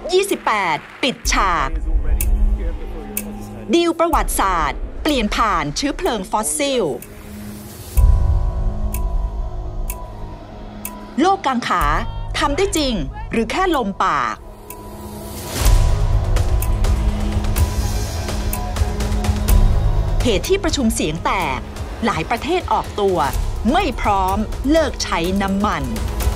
28 ปิดฉากดีลประวัติศาสตร์เปลี่ยนผ่านเชื้อเพลิงฟอสซิลโลกกังขาทำได้จริงหรือแค่ลมปากเหตุที่ประชุมเสียงแตกหลายประเทศออกตัวไม่พร้อมเลิกใช้น้ำมัน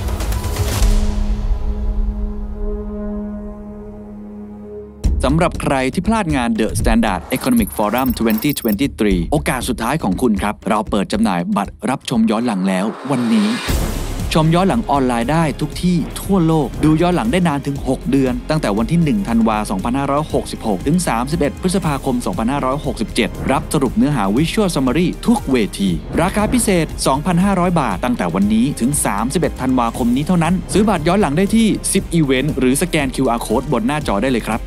สำหรับใครที่พลาดงาน The Standard Economic Forum 2023 โอกาสสุดท้ายของคุณครับเราเปิดจำหน่ายบัตรรับชมย้อนหลังแล้ววันนี้ชมย้อนหลังออนไลน์ได้ทุกที่ทั่วโลกดูย้อนหลังได้นานถึง6เดือนตั้งแต่วันที่1ธันวาคม2566ถึง31พฤษภาคม2567รับสรุปเนื้อหา Visual Summary ทุกเวทีราคาพิเศษ 2,500 บาทตั้งแต่วันนี้ถึง31ธันวาคมนี้เท่านั้นซื้อบัตรย้อนหลังได้ที่10 Event หรือสแกน QR Code บนหน้าจอได้เลยครับ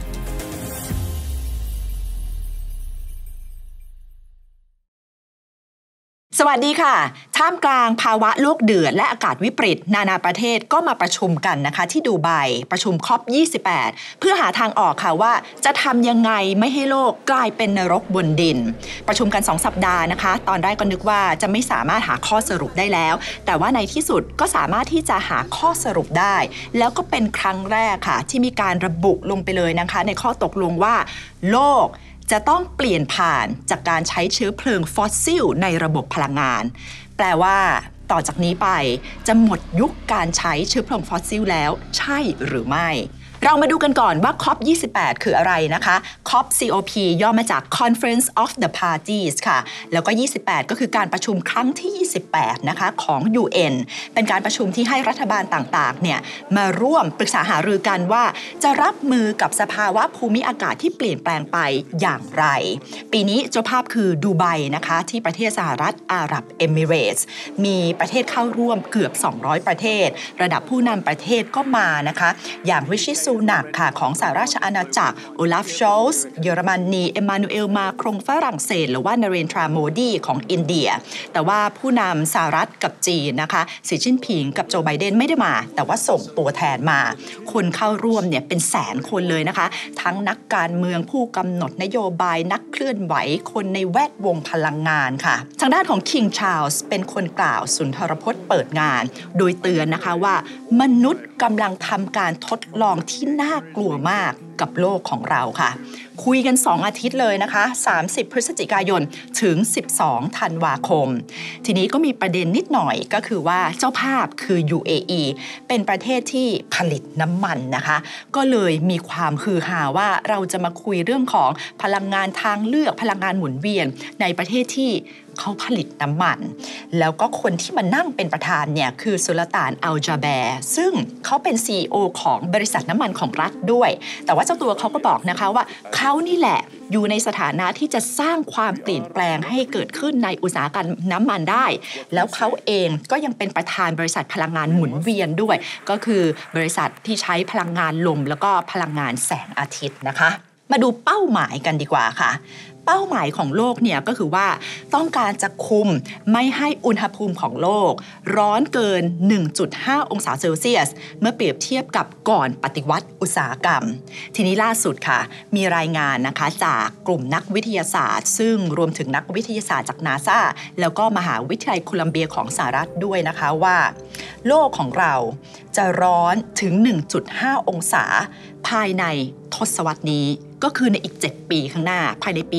สวัสดีค่ะท่ามกลางภาวะโลกเดือดและอากาศวิปริตนานาประเทศก็มาประชุมกันนะคะที่ดูไบประชุมCOP 28เพื่อหาทางออกค่ะว่าจะทำยังไงไม่ให้โลกกลายเป็นนรกบนดินประชุมกัน2 สัปดาห์นะคะตอนแรกก็นึกว่าจะไม่สามารถหาข้อสรุปได้แล้วแต่ว่าในที่สุดก็สามารถที่จะหาข้อสรุปได้แล้วก็เป็นครั้งแรกค่ะที่มีการระบุลงไปเลยนะคะในข้อตกลงว่าโลกจะต้องเปลี่ยนผ่านจากการใช้เชื้อเพลิงฟอสซิลในระบบพลังงานแปลว่าต่อจากนี้ไปจะหมดยุคการใช้เชื้อเพลิงฟอสซิลแล้วใช่หรือไม่เรามาดูกันก่อนว่า COP 28คืออะไรนะคะ COP COP ย่อมาจาก Conference of the Parties ค่ะแล้วก็28ก็คือการประชุมครั้งที่28นะคะของ UN เป็นการประชุมที่ให้รัฐบาลต่างๆเนี่ยมาร่วมปรึกษาหารือกันว่าจะรับมือกับสภาวะภูมิอากาศที่เปลี่ยนแปลงไปอย่างไรปีนี้เจ้าภาพคือดูไบนะคะที่ประเทศสหรัฐอาหรับเอมิเรตส์มีประเทศเข้าร่วมเกือบ200ประเทศระดับผู้นำประเทศก็มานะคะอย่างริชิซูนักค่ะของสหราชอาณาจักรโอลาฟโชลส์เยอรมนีเอมานูเอลมาครงฝรั่งเศสหรือว่านาเรนทราโมดีของอินเดียแต่ว่าผู้นำสหรัฐกับจีนนะคะสีจิ้นผิงกับโจไบเดนไม่ได้มาแต่ว่าส่งตัวแทนมาคนเข้าร่วมเนี่ยเป็นแสนคนเลยนะคะทั้งนักการเมืองผู้กำหนดนโยบายนักเคลื่อนไหวคนในแวดวงพลังงานค่ะทางด้านของคิงชาร์ลส์เป็นคนกล่าวสุนทรพจน์เปิดงานโดยเตือนนะคะว่ามนุษย์กำลังทำการทดลองที่น่ากลัวมากกับโลกของเราค่ะคุยกัน2 อาทิตย์เลยนะคะ30พฤศจิกายนถึง12ธันวาคมทีนี้ก็มีประเด็นนิดหน่อยก็คือว่าเจ้าภาพคือ UAE เป็นประเทศที่ผลิตน้ำมันนะคะก็เลยมีความฮือฮาว่าเราจะมาคุยเรื่องของพลังงานทางเลือกพลังงานหมุนเวียนในประเทศที่เขาผลิตน้ำมันแล้วก็คนที่มานั่งเป็นประธานเนี่ยคือสุลต่านอัลจาแบร์ซึ่งเขาเป็น CEO ของบริษัทน้ำมันของรัฐด้วยแต่ว่าเจ้าตัวเขาก็บอกนะคะว่าเขานี่แหละอยู่ในสถานะที่จะสร้างความเปลี่ยนแปลงให้เกิดขึ้นในอุตสาหกรรมน้ำมันได้แล้วเขาเองก็ยังเป็นประธานบริษัทพลังงานหมุนเวียนด้วยก็คือบริษัทที่ใช้พลังงานลมแล้วก็พลังงานแสงอาทิตย์นะคะมาดูเป้าหมายกันดีกว่าค่ะเป้าหมายของโลกเนี่ยก็คือว่าต้องการจะคุมไม่ให้อุณหภูมิของโลกร้อนเกิน 1.5 องศาเซลเซียสเมื่อเปรียบเทียบกับก่อนปฏิวัติอุตสาหกรรมทีนี้ล่าสุดค่ะมีรายงานนะคะจากกลุ่มนักวิทยาศาสตร์ซึ่งรวมถึงนักวิทยาศาสตร์จาก NASA แล้วก็มหาวิทยาลัยโคลัมเบียของสหรัฐด้วยนะคะว่าโลกของเราจะร้อนถึง 1.5 องศาภายในทศวรรษนี้ก็คือในอีก7 ปีข้างหน้าภายในปี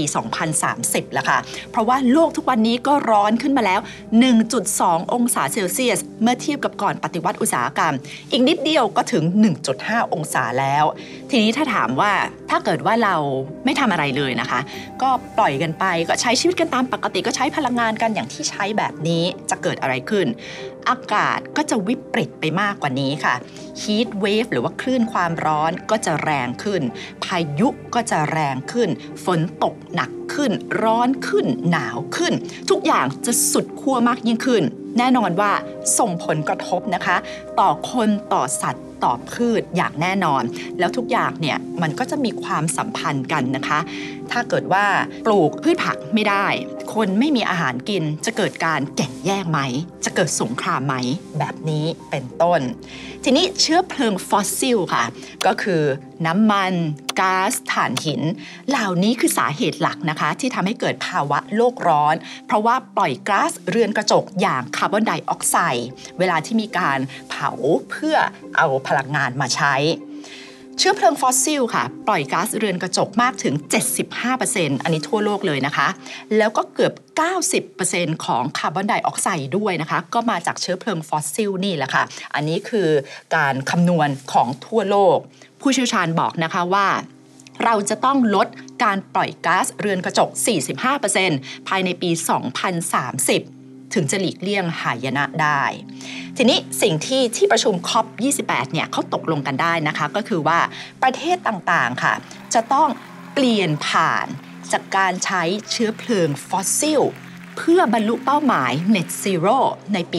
2030 แล้วค่ะเพราะว่าโลกทุกวันนี้ก็ร้อนขึ้นมาแล้ว 1.2 องศาเซลเซียสเมื่อเทียบกับก่อนปฏิวัติอุตสาหกรรมอีกนิดเดียวก็ถึง 1.5 องศาแล้วทีนี้ถ้าถามว่าถ้าเกิดว่าเราไม่ทำอะไรเลยนะคะก็ปล่อยกันไปก็ใช้ชีวิตกันตามปกติก็ใช้พลังงานกันอย่างที่ใช้แบบนี้จะเกิดอะไรขึ้นอากาศก็จะวิปริตไปมากกว่านี้ค่ะ Heat Wave หรือว่าคลื่นความร้อนก็จะแรงขึ้นพายุก็จะแรงขึ้นฝนตกหนักขึ้นร้อนขึ้นหนาวขึ้นทุกอย่างจะสุดขั้วมากยิ่งขึ้นแน่นอนว่าส่งผลกระทบนะคะต่อคนต่อสัตว์ต่อพืชอย่างแน่นอนแล้วทุกอย่างเนี่ยมันก็จะมีความสัมพันธ์กันนะคะถ้าเกิดว่าปลูกพืชผักไม่ได้คนไม่มีอาหารกินจะเกิดการแข่งแย่งไหมจะเกิดสงครามไหมแบบนี้เป็นต้นทีนี้เชื้อเพลิงฟอสซิลค่ะก็คือน้ำมันก๊าซถ่านหินเหล่านี้คือสาเหตุหลักนะคะที่ทำให้เกิดภาวะโลกร้อนเพราะว่าปล่อยก๊าซเรือนกระจกอย่างคาร์บอนไดออกไซด์เวลาที่มีการเผาเพื่อเอาพลังงานมาใช้เชื้อเพลิงฟอสซิลค่ะปล่อยก๊าซเรือนกระจกมากถึง 75% อันนี้ทั่วโลกเลยนะคะแล้วก็เกือบ 90% ของคาร์บอนไดออกไซด์ด้วยนะคะก็มาจากเชื้อเพลิงฟอสซิลนี่แหละค่ะอันนี้คือการคำนวณของทั่วโลกผู้เชี่ยวชาญบอกนะคะว่าเราจะต้องลดการปล่อยก๊าซเรือนกระจก 45% ภายในปี 2030 ถึงจะหลีกเลี่ยงหายนะได้ทีนี้สิ่งที่ประชุม COP28 เนี่ยเขาตกลงกันได้นะคะก็คือว่าประเทศต่างๆค่ะจะต้องเปลี่ยนผ่านจากการใช้เชื้อเพลิงฟอสซิลเพื่อบรรลุเป้าหมาย Net Zero ในปี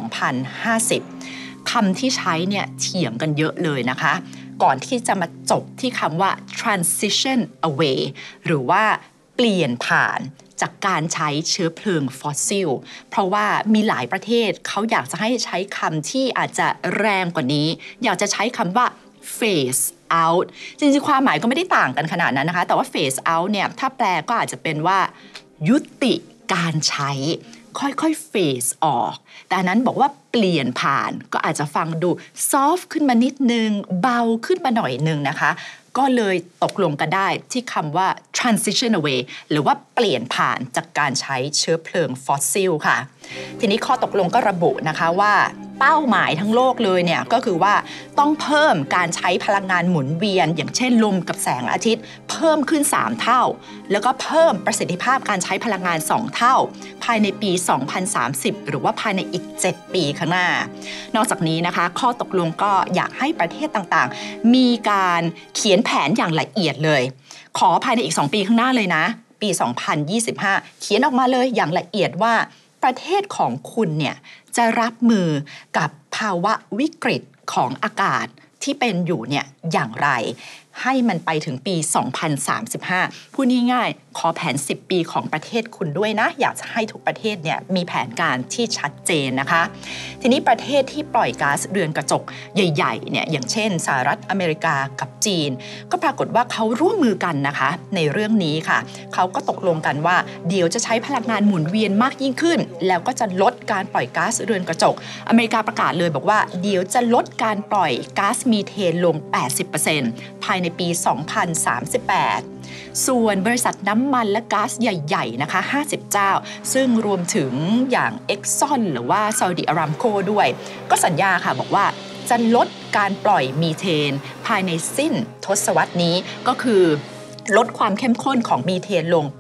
2050 คำที่ใช้เนี่ยเถียงกันเยอะเลยนะคะก่อนที่จะมาจบที่คำว่า transition away หรือว่าเปลี่ยนผ่านจากการใช้เชื้อเพลิงฟอสซิลเพราะว่ามีหลายประเทศเขาอยากจะให้ใช้คำที่อาจจะแรงกว่านี้อยากจะใช้คำว่า phase out จริงๆความหมายก็ไม่ได้ต่างกันขนาดนั้นนะคะแต่ว่า phase out เนี่ยถ้าแปลก็อาจจะเป็นว่ายุติการใช้ค่อยๆ phase ออกแต่นั้นบอกว่าเปลี่ยนผ่านก็อาจจะฟังดู soft ขึ้นมานิดนึงเบาขึ้นมาหน่อยนึงนะคะก็เลยตกลงกันได้ที่คำว่า transition away หรือว่าเปลี่ยนผ่านจากการใช้เชื้อเพลิงฟอสซิลค่ะทีนี้ข้อตกลงก็ระบุนะคะว่าเป้าหมายทั้งโลกเลยเนี่ยก็คือว่าต้องเพิ่มการใช้พลังงานหมุนเวียนอย่างเช่นลมกับแสงอาทิตย์เพิ่มขึ้น3เท่าแล้วก็เพิ่มประสิทธิภาพการใช้พลังงาน2เท่าภายในปี 2030 หรือว่าภายในอีก7ปีข้างหน้านอกจากนี้นะคะข้อตกลงก็อยากให้ประเทศต่างๆมีการเขียนแผนอย่างละเอียดเลยขอภายในอีก2ปีข้างหน้าเลยนะปี 2025 เขียนออกมาเลยอย่างละเอียดว่าประเทศของคุณเนี่ยจะรับมือกับภาวะวิกฤตของอากาศที่เป็นอยู่เนี่ยอย่างไรให้มันไปถึงปี 2035 พูดง่ายๆขอแผน10ปีของประเทศคุณด้วยนะอยากจะให้ทุกประเทศเนี่ยมีแผนการที่ชัดเจนนะคะทีนี้ประเทศที่ปล่อยก๊าซเรือนกระจกใหญ่ๆเนี่ยอย่างเช่นสหรัฐอเมริกากับจีนก็ปรากฏว่าเขาร่วมมือกันนะคะในเรื่องนี้ค่ะเขาก็ตกลงกันว่าเดี๋ยวจะใช้พลังงานหมุนเวียนมากยิ่งขึ้นแล้วก็จะลดการปล่อยก๊าซเรือนกระจกอเมริกาประกาศเลยบอกว่าเดี๋ยวจะลดการปล่อยก๊าซมีเทนลง 80% ภายในปี 2038 ส่วนบริษัทน้ำมันและก๊าซใหญ่ๆนะคะ50เจ้าซึ่งรวมถึงอย่าง Exxon หรือว่า Saudi Aramco ด้วยก็สัญญาค่ะบอกว่าจะลดการปล่อยมีเทนภายในสิ้นทศวรรษนี้ก็คือลดความเข้มข้นของมีเทนลง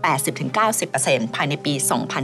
80-90% ภายในปี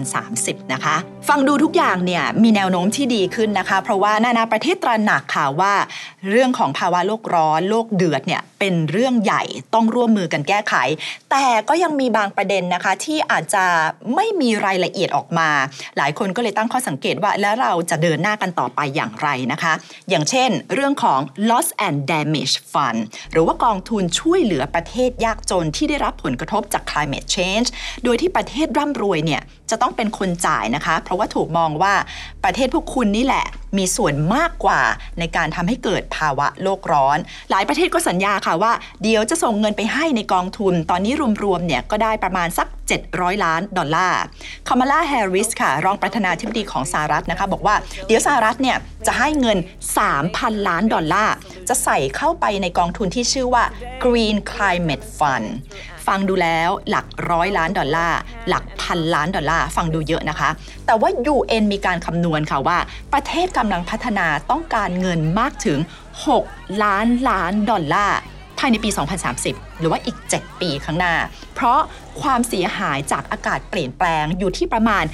2030 นะคะฟังดูทุกอย่างเนี่ยมีแนวโน้มที่ดีขึ้นนะคะเพราะว่านานาประเทศตระหนักค่ะว่าเรื่องของภาวะโลกร้อนโลกเดือดเนี่ยเป็นเรื่องใหญ่ต้องร่วมมือกันแก้ไขแต่ก็ยังมีบางประเด็นนะคะที่อาจจะไม่มีรายละเอียดออกมาหลายคนก็เลยตั้งข้อสังเกตว่าแล้วเราจะเดินหน้ากันต่อไปอย่างไรนะคะอย่างเช่นเรื่องของ Loss and Damage Fund หรือว่ากองทุนช่วยเหลือประเทศยากจนที่ได้รับผลกระทบจาก climate change โดยที่ประเทศร่ำรวยเนี่ยจะต้องเป็นคนจ่ายนะคะเพราะว่าถูกมองว่าประเทศพวกคุณนี่แหละมีส่วนมากกว่าในการทำให้เกิดภาวะโลกร้อนหลายประเทศก็สัญญาค่ะว่าเดี๋ยวจะส่งเงินไปให้ในกองทุนตอนนี้รวมๆเนี่ยก็ได้ประมาณสัก$700 ล้านคามาลาแฮร์ริสค่ะรองประธานาธิบดีของสหรัฐนะคะบอกว่าเดี๋ยวสหรัฐเนี่ยจะให้เงิน$3,000 ล้านจะใส่เข้าไปในกองทุนที่ชื่อว่า Green Climate Fund ฟังดูแล้วหลัก$100 ล้านหลัก$1,000 ล้านฟังดูเยอะนะคะแต่ว่า UN มีการคำนวณค่ะว่าประเทศกำลังพัฒนาต้องการเงินมากถึง$6 ล้านภายในปี 2030 หรือว่าอีก7ปีข้างหน้าเพราะความเสียหายจากอากาศเปลี่ยนแปลงอยู่ที่ประมาณ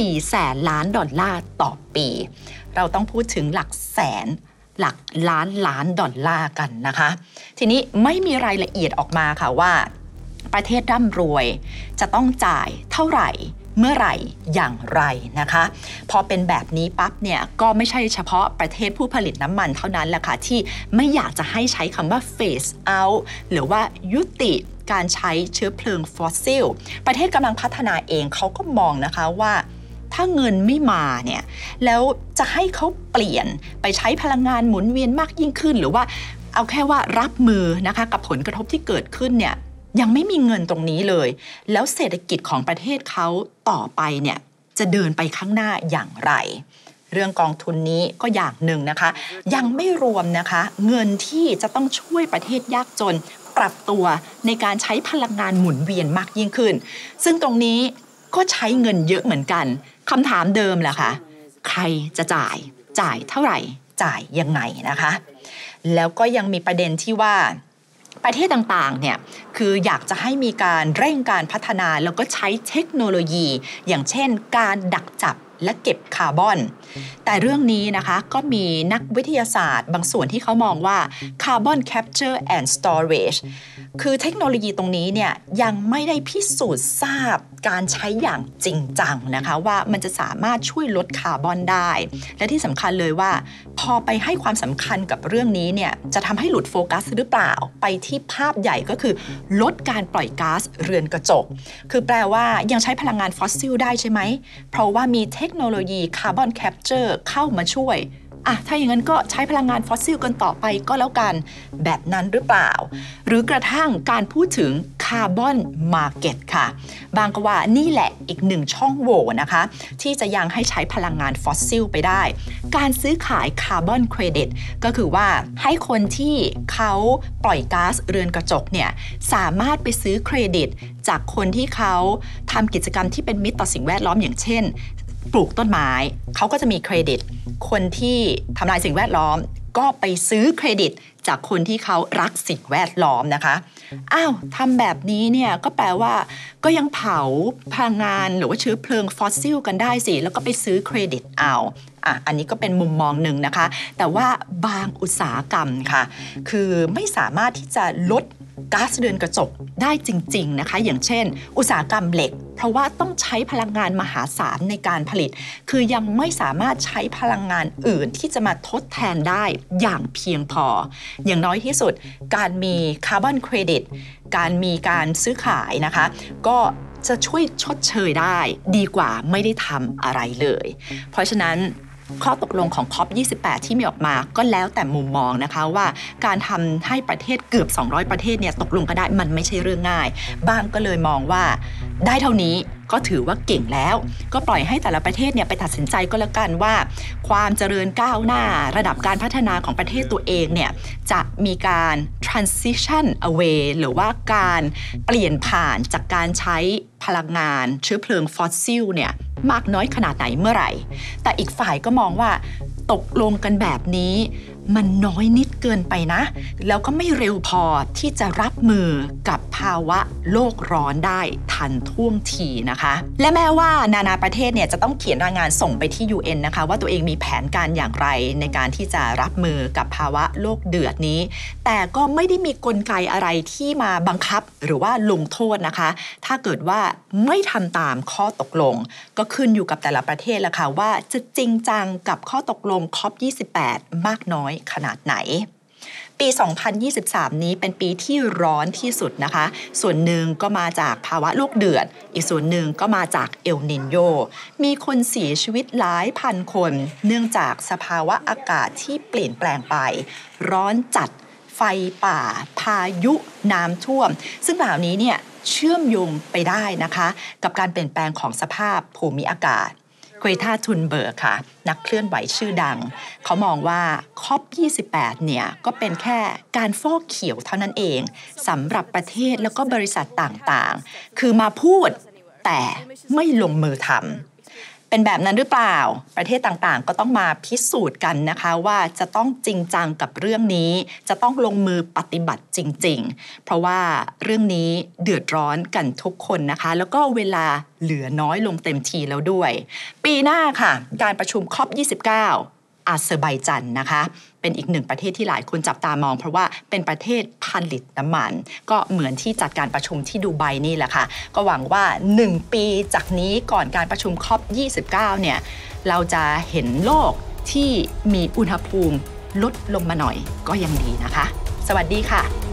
$400 ล้านต่อปีเราต้องพูดถึงหลักแสนหลักล้านกันนะคะทีนี้ไม่มีรายละเอียดออกมาค่ะว่าประเทศร่ำรวยจะต้องจ่ายเท่าไหร่เมื่อไหร่อย่างไรนะคะพอเป็นแบบนี้ปั๊บเนี่ยก็ไม่ใช่เฉพาะประเทศผู้ผลิตน้ำมันเท่านั้นแหละค่ะที่ไม่อยากจะให้ใช้คำว่า phase out หรือว่ายุติการใช้เชื้อเพลิงฟอสซิลประเทศกำลังพัฒนาเองเขาก็มองนะคะว่าถ้าเงินไม่มาเนี่ยแล้วจะให้เขาเปลี่ยนไปใช้พลังงานหมุนเวียนมากยิ่งขึ้นหรือว่าเอาแค่ว่ารับมือนะคะกับผลกระทบที่เกิดขึ้นเนี่ยยังไม่มีเงินตรงนี้เลยแล้วเศรษฐกิจของประเทศเขาต่อไปเนี่ยจะเดินไปข้างหน้าอย่างไรเรื่องกองทุนนี้ก็อย่างหนึ่งนะคะยังไม่รวมนะคะเงินที่จะต้องช่วยประเทศยากจนปรับตัวในการใช้พลังงานหมุนเวียนมากยิ่งขึ้นซึ่งตรงนี้ก็ใช้เงินเยอะเหมือนกันคำถามเดิมแหละค่ะใครจะจ่ายเท่าไหร่จ่ายยังไงนะคะแล้วก็ยังมีประเด็นที่ว่าประเทศต่างๆเนี่ยคืออยากจะให้มีการเร่งการพัฒนาแล้วก็ใช้เทคโนโลยีอย่างเช่นการดักจับและเก็บคาร์บอนแต่เรื่องนี้นะคะก็มีนักวิทยาศาสตร์บางส่วนที่เขามองว่า Carbon Capture and Storage คือเทคโนโลยีตรงนี้เนี่ยยังไม่ได้พิสูจน์ทราบการใช้อย่างจริงจังนะคะว่ามันจะสามารถช่วยลดคาร์บอนได้และที่สำคัญเลยว่าพอไปให้ความสำคัญกับเรื่องนี้เนี่ยจะทำให้หลุดโฟกัสหรือเปล่าไปที่ภาพใหญ่ก็คือลดการปล่อยก๊าซเรือนกระจกคือแปลว่ายังใช้พลังงานฟอสซิลได้ใช่ไหมเพราะว่ามีเทคโนโลยีคาร์บอนแคปเจอร์เข้ามาช่วยถ้าอย่างนั้นก็ใช้พลังงานฟอสซิลกันต่อไปก็แล้วกันแบบนั้นหรือเปล่าหรือกระทั่งการพูดถึงคาร์บอนมาร์เก็ตค่ะบางก็ว่านี่แหละอีกหนึ่งช่องโหว่นะคะที่จะยังให้ใช้พลังงานฟอสซิลไปได้การซื้อขายคาร์บอนเครดิตก็คือว่าให้คนที่เขาปล่อยก๊าซเรือนกระจกเนี่ยสามารถไปซื้อเครดิตจากคนที่เขาทำกิจกรรมที่เป็นมิตรต่อสิ่งแวดล้อมอย่างเช่นปลูกต้นไม้เขาก็จะมีเครดิตคนที่ทำลายสิ่งแวดล้อมก็ไปซื้อเครดิตจากคนที่เขารักสิ่งแวดล้อมนะคะทำแบบนี้เนี่ยก็แปลว่าก็ยังเผาพลังงานหรือว่าเชื้อเพลิงฟอสซิลกันได้สิแล้วก็ไปซื้อเครดิตอันนี้ก็เป็นมุมมองหนึ่งนะคะแต่ว่าบางอุตสาหกรรมค่ะคือไม่สามารถที่จะลดก๊าซเรือนกระจกได้จริงๆนะคะอย่างเช่นอุตสาหกรรมเหล็กเพราะว่าต้องใช้พลังงานมหาศาลในการผลิตคือยังไม่สามารถใช้พลังงานอื่นที่จะมาทดแทนได้อย่างเพียงพออย่างน้อยที่สุดการมีคาร์บอนเครดิตการมีการซื้อขายนะคะก็จะช่วยชดเชยได้ดีกว่าไม่ได้ทำอะไรเลยเพราะฉะนั้นข้อตกลงของ COP28 ที่มีออกมาก็แล้วแต่มุมมองนะคะว่าการทำให้ประเทศเกือบ200ประเทศเนี่ยตกลงกันได้มันไม่ใช่เรื่องง่ายบางก็เลยมองว่าได้เท่านี้ก็ถือว่าเก่งแล้วก็ปล่อยให้แต่ละประเทศเนี่ยไปตัดสินใจก็แล้วกันว่าความเจริญก้าวหน้าระดับการพัฒนาของประเทศตัวเองเนี่ยจะมีการ transition away หรือว่าการเปลี่ยนผ่านจากการใช้พลังงานเชื้อเพลิงฟอสซิลเนี่ยมากน้อยขนาดไหนเมื่อไหร่แต่อีกฝ่ายก็มองว่าตกลงกันแบบนี้มันน้อยนิดเกินไปนะแล้วก็ไม่เร็วพอที่จะรับมือกับภาวะโลกร้อนได้ทันท่วงทีนะคะและแม้ว่านานาประเทศเนี่ยจะต้องเขียนรายงานส่งไปที่ UN นะคะว่าตัวเองมีแผนการอย่างไรในการที่จะรับมือกับภาวะโลกเดือดนี้แต่ก็ไม่ได้มีกลไกอะไรที่มาบังคับหรือว่าลงโทษนะคะถ้าเกิดว่าไม่ทำตามข้อตกลงก็ขึ้นอยู่กับแต่ละประเทศละค่ะว่าจะจริงจังกับข้อตกลง COP28 มากน้อยขนาดไหนปี 2023 นี้เป็นปีที่ร้อนที่สุดนะคะส่วนหนึ่งก็มาจากภาวะโลกเดือดอีกส่วนหนึ่งก็มาจากเอลนิโญมีคนเสียชีวิตหลายพันคนเนื่องจากสภาวะอากาศที่เปลี่ยนแปลงไปร้อนจัดไฟป่าพายุน้ำท่วมซึ่งเหล่านี้เนี่ยเชื่อมโยงไปได้นะคะกับการเปลี่ยนแปลงของสภาพภูมิอากาศเกรทา ทุนเบิร์กค่ะนักเคลื่อนไหวชื่อดังเขามองว่า COP28 เนี่ยก็เป็นแค่การฟอกเขียวเท่านั้นเองสำหรับประเทศแล้วก็บริษัทต่างๆคือมาพูดแต่ไม่ลงมือทำเป็นแบบนั้นหรือเปล่าประเทศต่างๆก็ต้องมาพิสูจน์กันนะคะว่าจะต้องจริงจังกับเรื่องนี้จะต้องลงมือปฏิบัติจริงๆเพราะว่าเรื่องนี้เดือดร้อนกันทุกคนนะคะแล้วก็เวลาเหลือน้อยลงเต็มทีแล้วด้วยปีหน้าค่ะการประชุม COP29 อาเซอร์ไบจันนะคะเป็นอีกหนึ่งประเทศที่หลายคนจับตามองเพราะว่าเป็นประเทศผลิตน้ำมันก็เหมือนที่จัดการประชุมที่ดูไบนี่แหละค่ะก็หวังว่า1ปีจากนี้ก่อนการประชุม COP29 เนี่ยเราจะเห็นโลกที่มีอุณหภูมิลดลงมาหน่อยก็ยังดีนะคะสวัสดีค่ะ